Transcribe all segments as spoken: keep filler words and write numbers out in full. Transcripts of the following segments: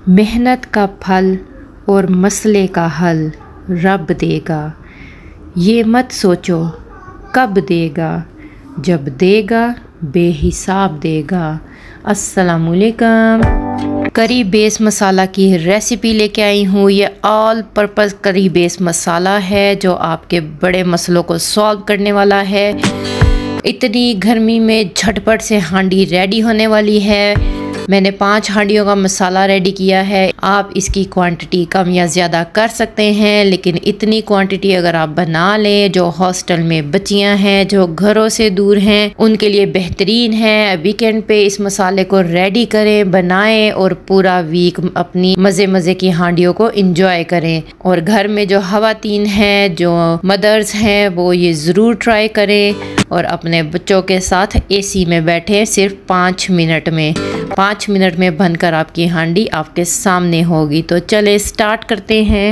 मेहनत का फल और मसले का हल रब देगा। ये मत सोचो कब देगा, जब देगा बेहिसाब देगा। अस्सलामुअलैकुम। करी बेस मसाला की रेसिपी लेके आई हूँ। ये ऑल पर्पज़ करी बेस मसाला है जो आपके बड़े मसलों को सॉल्व करने वाला है। इतनी गर्मी में झटपट से हांडी रेडी होने वाली है। मैंने पांच हांडियों का मसाला रेडी किया है। आप इसकी क्वांटिटी कम या ज़्यादा कर सकते हैं, लेकिन इतनी क्वांटिटी अगर आप बना लें, जो हॉस्टल में बच्चियां हैं, जो घरों से दूर हैं, उनके लिए बेहतरीन है। वीकेंड पे इस मसाले को रेडी करें, बनाएं और पूरा वीक अपनी मज़े मज़े की हांडियों को इंजॉय करें। और घर में जो खवातीन हैं, जो मदर्स हैं, वो ये ज़रूर ट्राई करें और अपने बच्चों के साथ एसी में बैठे सिर्फ पाँच मिनट में पाँच मिनट में बनकर आपकी हांडी आपके सामने होगी। तो चले स्टार्ट करते हैं।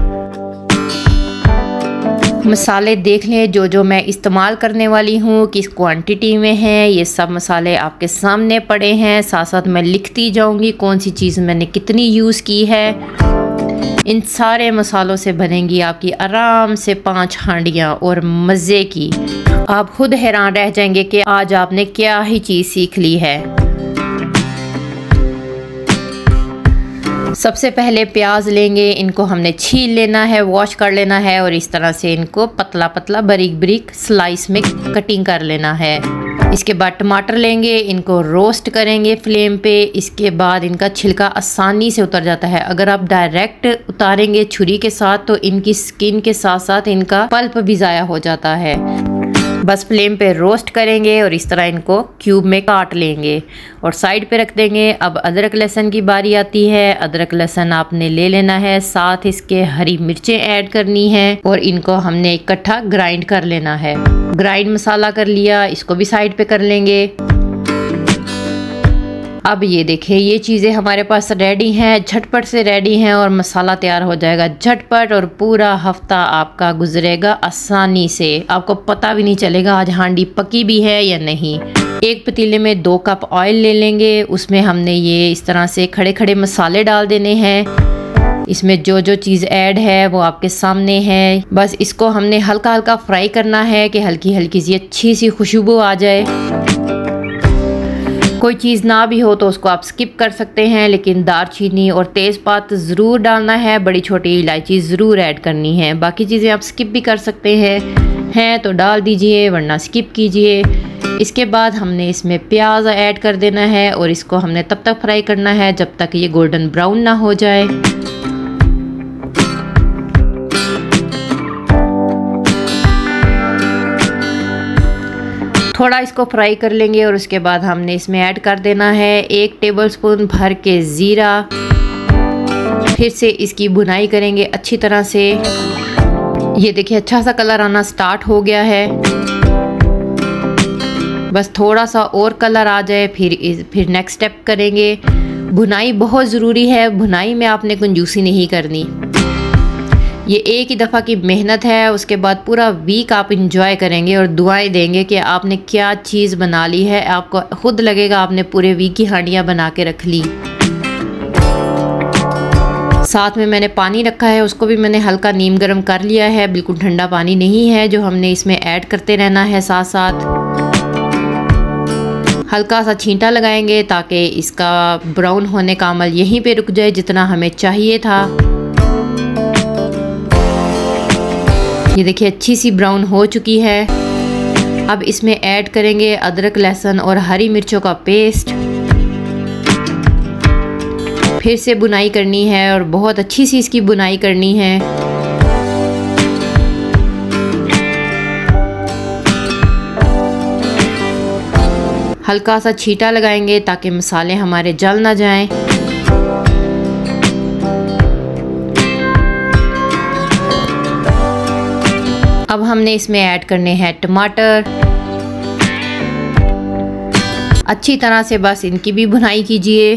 मसाले देख लें जो जो मैं इस्तेमाल करने वाली हूँ, किस क्वांटिटी में है। ये सब मसाले आपके सामने पड़े हैं। साथ साथ मैं लिखती जाऊँगी कौन सी चीज़ मैंने कितनी यूज़ की है। इन सारे मसालों से बनेंगी आपकी आराम से पांच हांडियाँ और मज़े की। आप खुद हैरान रह जाएंगे कि आज आपने क्या ही चीज़ सीख ली है। सबसे पहले प्याज लेंगे, इनको हमने छील लेना है, वॉश कर लेना है और इस तरह से इनको पतला पतला बारीक बारीक स्लाइस में कटिंग कर लेना है। इसके बाद टमाटर लेंगे, इनको रोस्ट करेंगे फ्लेम पे। इसके बाद इनका छिलका आसानी से उतर जाता है। अगर आप डायरेक्ट उतारेंगे छुरी के साथ तो इनकी स्किन के साथ साथ इनका पल्प भी ज़ाया हो जाता है। बस फ्लेम पे रोस्ट करेंगे और इस तरह इनको क्यूब में काट लेंगे और साइड पे रख देंगे। अब अदरक लहसुन की बारी आती है। अदरक लहसुन आपने ले लेना है, साथ इसके हरी मिर्चें ऐड करनी है और इनको हमने इकट्ठा ग्राइंड कर लेना है। ग्राइंड मसाला कर लिया, इसको भी साइड पे कर लेंगे। अब ये देखिए, ये चीज़ें हमारे पास रेडी हैं, झटपट से रेडी हैं और मसाला तैयार हो जाएगा झटपट और पूरा हफ्ता आपका गुजरेगा आसानी से। आपको पता भी नहीं चलेगा आज हांडी पकी भी है या नहीं। एक पतीले में दो कप ऑयल ले लेंगे, उसमें हमने ये इस तरह से खड़े खड़े मसाले डाल देने हैं। इसमें जो जो चीज़ ऐड है वो आपके सामने है। बस इसको हमने हल्का हल्का फ्राई करना है कि हल्की हल्की सी अच्छी सी खुशबू आ जाए। कोई चीज़ ना भी हो तो उसको आप स्किप कर सकते हैं, लेकिन दालचीनी और तेज़पात ज़रूर डालना है। बड़ी छोटी इलायची ज़रूर ऐड करनी है। बाकी चीज़ें आप स्किप भी कर सकते हैं हैं तो डाल दीजिए, वरना स्किप कीजिए। इसके बाद हमने इसमें प्याज ऐड कर देना है और इसको हमने तब तक फ्राई करना है जब तक ये गोल्डन ब्राउन ना हो जाए। थोड़ा इसको फ्राई कर लेंगे और उसके बाद हमने इसमें ऐड कर देना है एक टेबलस्पून भर के ज़ीरा। फिर से इसकी भुनाई करेंगे अच्छी तरह से। ये देखिए अच्छा सा कलर आना स्टार्ट हो गया है। बस थोड़ा सा और कलर आ जाए फिर इस फिर नेक्स्ट स्टेप करेंगे। भुनाई बहुत ज़रूरी है, भुनाई में आपने कंजूसी नहीं करनी। ये एक ही दफ़ा की मेहनत है, उसके बाद पूरा वीक आप इंजॉय करेंगे और दुआएं देंगे कि आपने क्या चीज़ बना ली है। आपको खुद लगेगा आपने पूरे वीक की हांडियाँ बना के रख ली। साथ में मैंने पानी रखा है, उसको भी मैंने हल्का नीम गर्म कर लिया है। बिल्कुल ठंडा पानी नहीं है जो हमने इसमें ऐड करते रहना है। साथ साथ हल्का सा छींटा लगाएंगे ताकि इसका ब्राउन होने का अमल यहीं पे रुक जाए जितना हमें चाहिए था। ये देखिए अच्छी सी ब्राउन हो चुकी है। अब इसमें ऐड करेंगे अदरक लहसुन और हरी मिर्चों का पेस्ट। फिर से बुनाई करनी है और बहुत अच्छी सी इसकी बुनाई करनी है। हल्का सा छींटा लगाएंगे ताकि मसाले हमारे जल ना जाएं। अब हमने इसमें ऐड करने हैं टमाटर। अच्छी तरह से बस इनकी भी भुनाई कीजिए।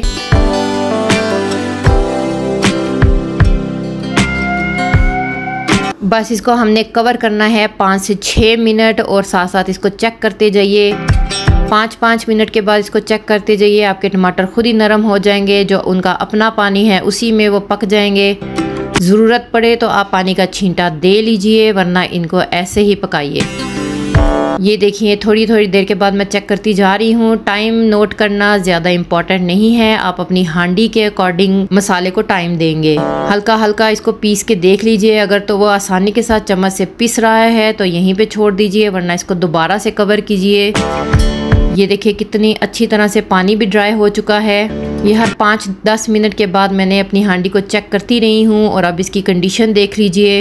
बस इसको हमने कवर करना है पाँच से छः मिनट और साथ साथ इसको चेक करते जाइए। पाँच पाँच मिनट के बाद इसको चेक करते जाइए, आपके टमाटर खुद ही नरम हो जाएंगे। जो उनका अपना पानी है उसी में वो पक जाएंगे। ज़रूरत पड़े तो आप पानी का छींटा दे लीजिए, वरना इनको ऐसे ही पकाइए। ये देखिए थोड़ी थोड़ी देर के बाद मैं चेक करती जा रही हूँ। टाइम नोट करना ज़्यादा इम्पॉर्टेंट नहीं है, आप अपनी हांडी के अकॉर्डिंग मसाले को टाइम देंगे। हल्का हल्का इसको पीस के देख लीजिए, अगर तो वो आसानी के साथ चम्मच से पिस रहा है तो यहीं पे छोड़ दीजिए, वरना इसको दोबारा से कवर कीजिए। ये देखिए कितनी अच्छी तरह से पानी भी ड्राई हो चुका है। ये हर पाँच दस मिनट के बाद मैंने अपनी हांडी को चेक करती रही हूँ और अब इसकी कंडीशन देख लीजिए।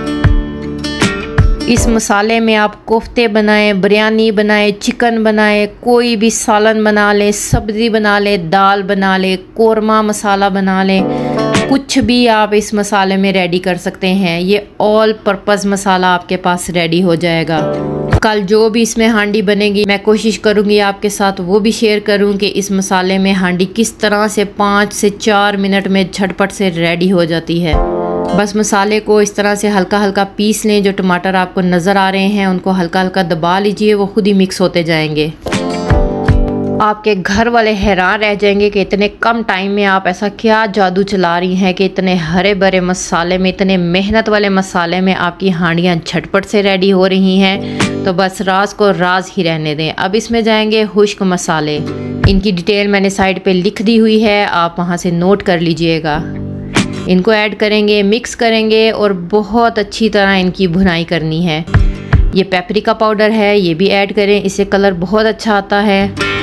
इस मसाले में आप कोफ्ते बनाएं, बिरयानी बनाएं, चिकन बनाएं, कोई भी सालन बना लें, सब्ज़ी बना लें, दाल बना लें, कोरमा मसाला बना लें, कुछ भी आप इस मसाले में रेडी कर सकते हैं। ये ऑल पर्पज़ मसाला आपके पास रेडी हो जाएगा। कल जो भी इसमें हांडी बनेगी मैं कोशिश करूँगी आपके साथ वो भी शेयर करूँ कि इस मसाले में हांडी किस तरह से पाँच से चार मिनट में झटपट से रेडी हो जाती है। बस मसाले को इस तरह से हल्का हल्का पीस लें। जो टमाटर आपको नज़र आ रहे हैं उनको हल्का हल्का दबा लीजिए, वो खुद ही मिक्स होते जाएंगे। आपके घर वाले हैरान रह जाएंगे कि इतने कम टाइम में आप ऐसा क्या जादू चला रही हैं कि इतने हरे भरे मसाले में, इतने मेहनत वाले मसाले में आपकी हांडियाँ झटपट से रेडी हो रही हैं। तो बस राज को राज ही रहने दें। अब इसमें जाएंगे खुश्क मसाले। इनकी डिटेल मैंने साइड पे लिख दी हुई है, आप वहाँ से नोट कर लीजिएगा। इनको ऐड करेंगे, मिक्स करेंगे और बहुत अच्छी तरह इनकी भुनाई करनी है। ये पेपरिका पाउडर है, ये भी ऐड करें, इससे कलर बहुत अच्छा आता है।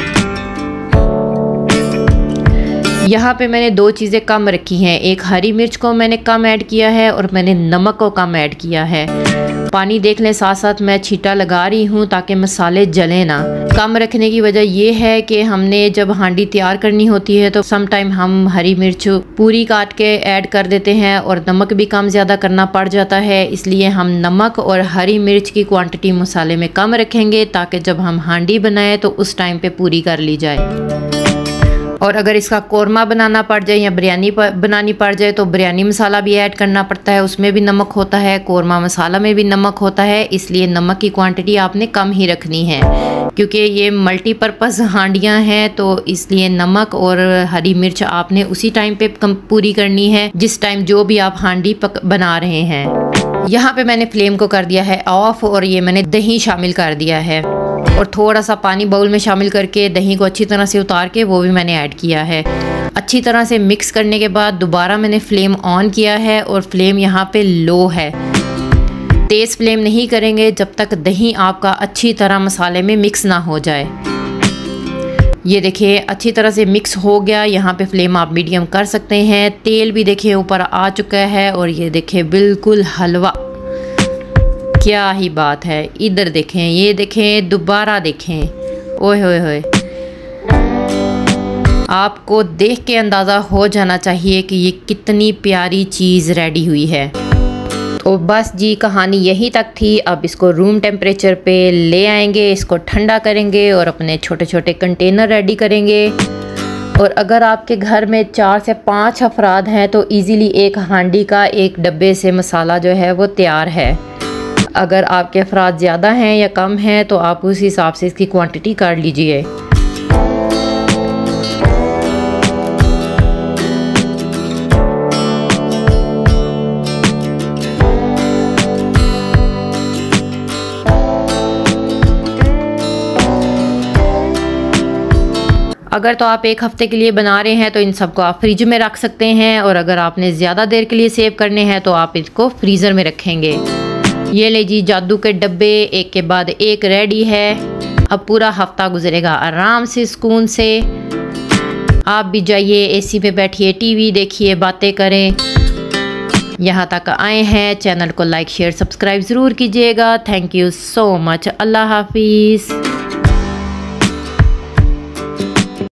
यहाँ पे मैंने दो चीज़ें कम रखी हैं, एक हरी मिर्च को मैंने कम ऐड किया है और मैंने नमक को कम ऐड किया है। पानी देख लें, साथ साथ मैं छींटा लगा रही हूँ ताकि मसाले जलें ना। कम रखने की वजह ये है कि हमने जब हांडी तैयार करनी होती है तो सम टाइम हम हरी मिर्च पूरी काट के ऐड कर देते हैं और नमक भी कम ज़्यादा करना पड़ जाता है। इसलिए हम नमक और हरी मिर्च की क्वांटिटी मसाले में कम रखेंगे ताकि जब हम हांडी बनाएं तो उस टाइम पे पूरी कर ली जाए। और अगर इसका कोरमा बनाना पड़ जाए या बिरयानी बनानी पड़ जाए तो बिरयानी मसाला भी ऐड करना पड़ता है, उसमें भी नमक होता है, कोरमा मसाला में भी नमक होता है। इसलिए नमक की क्वांटिटी आपने कम ही रखनी है, क्योंकि ये मल्टीपर्पज़ हांडियाँ हैं तो इसलिए नमक और हरी मिर्च आपने उसी टाइम पे कम पूरी करनी है जिस टाइम जो भी आप हांडी पक बना रहे हैं। यहाँ पे मैंने फ्लेम को कर दिया है ऑफ और ये मैंने दही शामिल कर दिया है और थोड़ा सा पानी बाउल में शामिल करके दही को अच्छी तरह से उतार के वो भी मैंने ऐड किया है। अच्छी तरह से मिक्स करने के बाद दोबारा मैंने फ्लेम ऑन किया है और फ्लेम यहाँ पे लो है। तेज़ फ्लेम नहीं करेंगे जब तक दही आपका अच्छी तरह मसाले में मिक्स ना हो जाए। ये देखिए अच्छी तरह से मिक्स हो गया। यहाँ पे फ्लेम आप मीडियम कर सकते हैं। तेल भी देखिए ऊपर आ चुका है और ये देखिए बिल्कुल हलवा, क्या ही बात है। इधर देखें, ये देखें, दोबारा देखें, ओए होए होए। आपको देख के अंदाज़ा हो जाना चाहिए कि ये कितनी प्यारी चीज़ रेडी हुई है। तो बस जी कहानी यहीं तक थी। अब इसको रूम टेम्परेचर पे ले आएंगे, इसको ठंडा करेंगे और अपने छोटे छोटे कंटेनर रेडी करेंगे। और अगर आपके घर में चार से पाँच अफराद हैं तो इजीली एक हांडी का एक डब्बे से मसाला जो है वो तैयार है। अगर आपके अफराद ज़्यादा हैं या कम हैं तो आप उस हिसाब से इसकी क्वांटिटी कर लीजिए। अगर तो आप एक हफ्ते के लिए बना रहे हैं तो इन सबको आप फ्रिज में रख सकते हैं और अगर आपने ज़्यादा देर के लिए सेव करने हैं तो आप इसको फ्रीज़र में रखेंगे। ये ले जी जादू के डब्बे एक के बाद एक रेडी है। अब पूरा हफ्ता गुजरेगा आराम से सुकून से। आप भी जाइए एसी पे बैठिए, टीवी देखिए, बातें करें। यहाँ तक आए हैं चैनल को लाइक शेयर सब्सक्राइब ज़रूर कीजिएगा। Thank you so much. अल्लाह हाफिज़।